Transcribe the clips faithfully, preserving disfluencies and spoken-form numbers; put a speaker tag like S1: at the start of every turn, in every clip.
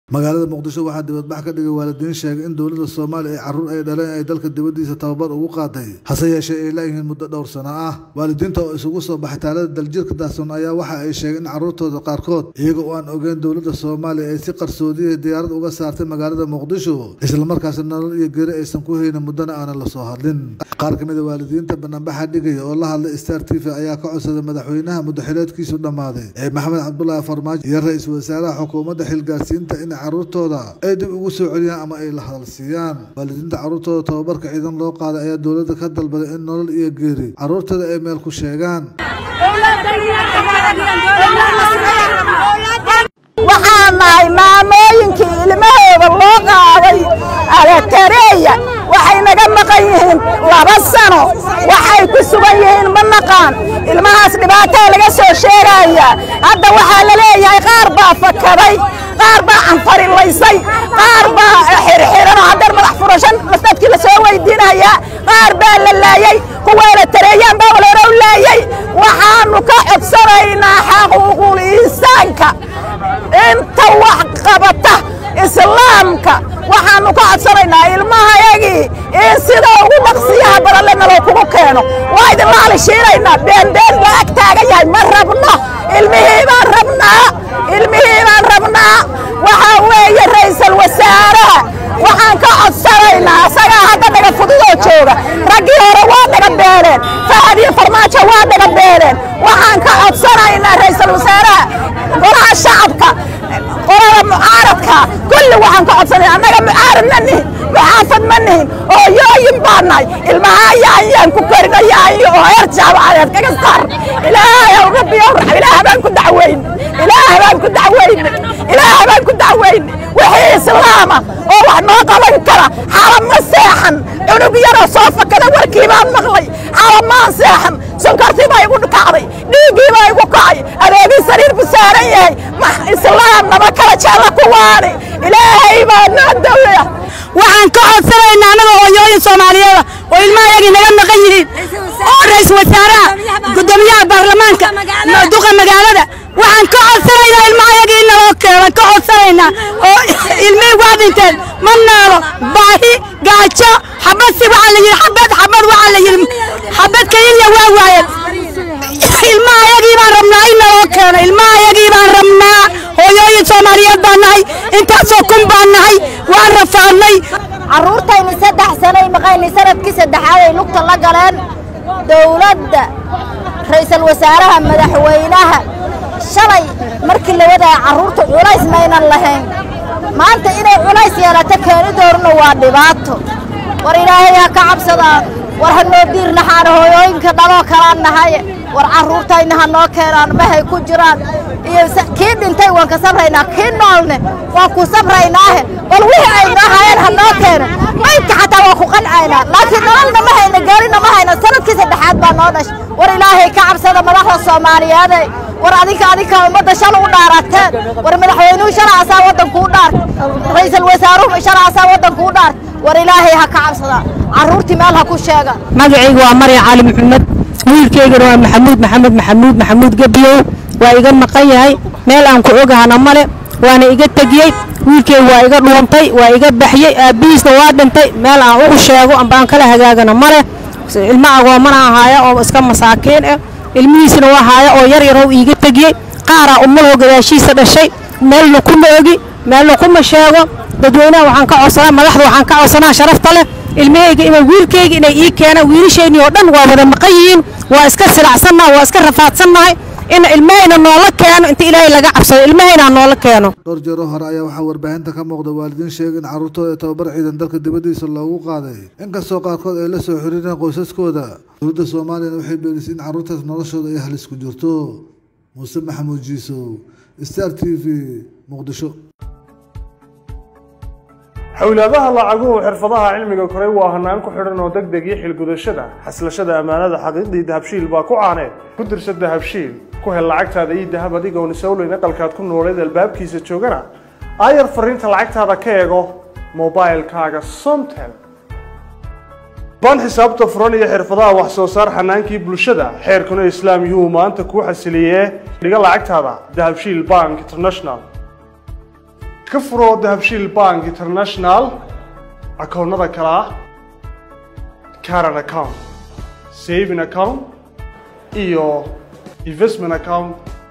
S1: magaalada Muqdisho waxaa dibadbax ka dhigay waalidiin sheegay in dawladda Soomaaliya ay carruur ay dhaleen ay dalka dibadiisa tababar ugu qaaday hase yeeshee ay leeyihiin muddo dhowr sano ah waalidiinta oo isugu soo baxay taalada daljirka daahsoon ayaa waxa ay sheegeen in carruurtooda qaarkood iyaga oo aan ogeyn dawladda Soomaaliya ay si qarsoodi diyaarad uga saartay magaalada Muqdisho isla markaasna nolol iyo geeri aysan ku haynin muddana aan la soo hadlin qaar kamid ah waalidiinta bannaanbaxa dhigay oo la hadlay Star T V ayaa ka codsaday madaxweynaha muddaxileedkiisu dhamaaday ee Maxamed Cabdullaahi Farmaajo iyo ra'iisul wasaaraha xukuumadda xilgaarsiinta in carruurtooda ay dib ugu soo celiyaan ama ay la hadalsiiyaan waalidiinta carruurtooda tababarka ciidan loo qaaday ayaa dawladda ka dalbaday in nolol iyo geeri carruurtooda ay meel ku sheegaan
S2: waxaan nahay maamooyinkii ilmahooda loo qaaday alatereya waxay naga maqan yihiin laba sano waxay ku sugan yihiin ma naqaan ilmahaas dhibaatada laga soo sheegaya hadda waxaa la leeyahay qaar baa fakaday qaar baa anfarilaysay qaar baa xirxiran oo hadda madax furashan dadkii la soo weydiinaya qaar baa la laayay kuwa la tareeyaan baa wala u laayay waxaanu ka codsanaynaa xuquuqul insaanka inta wax qabata islaamka waxaanu ka codsanaynaa ilmahayagii in sida ugu dhaqsiyaha badan loo kugu keeno waa idin la halishiinaynaa beendeen la ag taagan yahay ma rabno ilmihii baan rabnaa ilmihii baan rabnaa waxaa weeye ra'iisul wasaaraha waxaan ka codsanaynaa asagaa hadda naga fududoo jooga raggii hore waa naga beeleen Fahad iyo Farmaajo waa naga beeleen waxaan ka codsanaynaa ra'iisul wasaaraha golaha shacabka qolada mucaaradka kulli waxaan ka codsanaynaa annaga mucaarad ma nihin muxaafad ma nihin oo yooyin baan nahay ilmaha ayaan ku korinayaa oo heer jaamacadeed kaga saar ilaahay rabbi ilaahay baan ku dacweyn ilaahay baan ku dacweyn ilaahay baan ku dacweyn wixii islaama oo wax noo qaban kara xaram ma seexan cunug yaroo soo fakada warkii baan maqlay xaram ma seexan sonkortii baa igu kacday dhiiggii baa igu kacay adeegii sariir bu saaran yahay islaam nama kala jecla kuwaani ilaahay baa noo daweeya
S3: waxaan ka codsanaynaa anaga hooyooyin Soomaaliyeed oo ilmahayagii naga maqan yihiin oo ra'iisul wasaaraha gudoomiyaha baarlamaanka duqa magaalada waxaan ka codsanaynaa ilmahayagii naloo keeno ka codsanaynaa oo ilmihii waa dhinteen ma noolo baahi gaajo xabad si waxaa la yidhi xabad xabad waxaa la yidhi xabad keliya waa waayeen ilmahayagii baan rabnaa in naloo keeno ilmahayagii baan rabnaa hooyooyin Soomaaliyeed baan nahay intaasoo kun baan nahay waan rafaadnay
S2: carruurtayni saddex sanay maqaynay sanadkii saddexaad ay lugta la galeen dawladda ra'iisul wasaaraha madaxweynaha shalay markii la wadaa carruurta culays maynan lahayn maanta inay culays yeelato keenidoorna waa dhibaato war ilaahay ha ka cabsadaan war ha noo diirnaxaan hooyooyinka dhaloo kalaan nahay war carruurtayna ha noo keenaan mahay ku jiraan iyo kii dhintay waan ka sabraynaa kii noolne waan ku sabraynaahe bal wixii ay noo hayeen ha noo keeno maydka xataa waa ku qancaynaa laakiin nololna ma hayna gaarina ma hayna sanadkii saddexaad baa noo dhashay war ilaahay ka cabsada madaxda Soomaaliyeed war adinka adinka ummadda shal u dhaarateen war madaxweynuhu shalay asaa waddanku u dhaar ra'iisul wasaaruhu shalay asaa waddanku u dhaar war ilaahay ha ka cabsada carruurtii meel ha ku sheega
S3: magacaygu waa Maria Cali Maxamed wiilkaygana waa Maxamuud Maxamed Maxamuud Maxamuud Gabiyow waa iga maqan yahay meel aan ku ogahana male waana iga tagiyay wiilkaygu waa iga dhuuntay waa iga baxyay aabiisna waa dhintay meel aan ugu sheego amba aan kala hagaagana male ilma agoomana ahaaya oo iska masaakiin ah ilmihiisna waa haaya oo yar yar oo iga tagiyay qaara ummadoo gadaashiisa dhashay meelna kuma ogi meelna kuma sheego dadweynaha waxaan ka codsanaa madaxda waxaan ka codsanaa sharafta leh ilmahayga inay wiilkayga inay ii keenaan wiilashayni oo dhan waa wada maqan yihiin waa iska silacsannahay waa iska rafaadsannahay in ilmahayna noola keeno inta ilaahay laga cabsado ilmahayna noola keeno
S1: dhowr jeer hore ayaa waxaa warbaahinta ka muuqda waalidiin sheegay in carruurtooda tababar ciidan dalka dibadiisa loogu qaaday inkastoo qaarkood ay la soo xiriireen qoysaskooda dowladda Soomaaliyana waxay beenisay in carruurtaas noloshooda ay halis ku jirto Muuse Maxamuud Jiisow Star T V Muqdisho
S4: xawlaadaha lacaguhu xirfadaha cilmiga koray waa hanaan ku xidhan oo degdeg iyo xilgudashada xaslashada amaanada xaqiiqdii dahabshiil baa ku caaneed ku dirso dahabshiil ku hel lacagtaada iyo dahab adigoon isowleyn aqalkaad ku nooleed albaabkiisa joogana aayar fariinta lacagtaada ka eego mobilkaaga Somtel baan xisaabta furan iyo xirfadaha wax soo saar xanaankii bulshada xeerkuna islaam yuhu maanta ku xasiliyee dhiga lacagtaada dahabshiil Bank International ka furo dahabshiil bank international akoonnada kale ah current account saving account iyo investment account.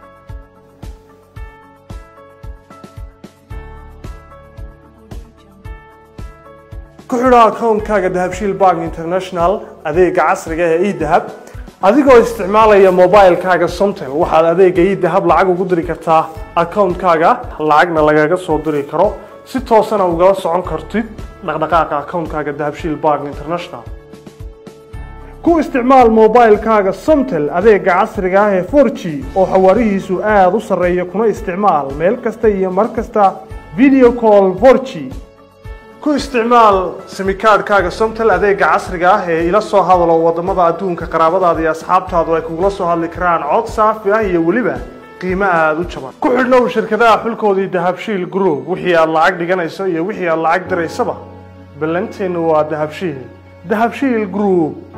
S4: ku xidho akoonkaaga dahabshiil bank international adeega casriga ee e-dahab adigoo isticmaalaya mobilekaaga Somtel waxaad adeega e-dahab lacag ugu diri kartaa akoonkaaga lacagna lagaga soo diri karo si toos ah ugala socon kartid dhaqdhaqaaqa akoonkaaga dahabshiil bank international. ku isticmaal mobilekaaga Somtel adeega casriga ah ee four G oo xawaarihiisu aad u sarreeya kuna isticmaal meel kasta iyo mar kasta video call four G. ku isticmaal simikaadhkaaga Somtel adeega casriga ah ee ila soo hadalo wadamada adduunka qaraabadaada iyo asxaabtaadu ay kugula soo hadli karaan cod saafi ah iyo weliba qiimo aad u jaban. ku xidhnow shirkadaha xulkoodii dahabshiil group wixii aad lacag dhiganayso iyo wixii aad lacag diraysaba ballanteenu waa dahabshiil. dahabshiil group.